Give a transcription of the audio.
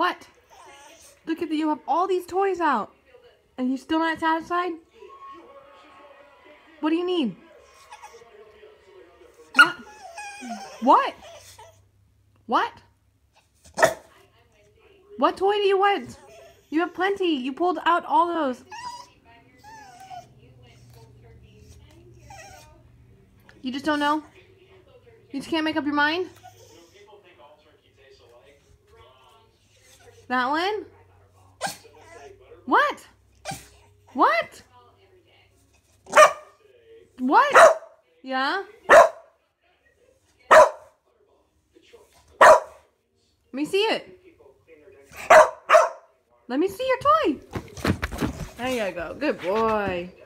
What? Look at that, you have all these toys out. And you're still not satisfied? What do you need? What? What? What? What toy do you want? You have plenty. You pulled out all those. You just don't know? You just can't make up your mind? That one? What? What? What? Yeah? Let me see it. Let me see your toy. There you go. Good boy.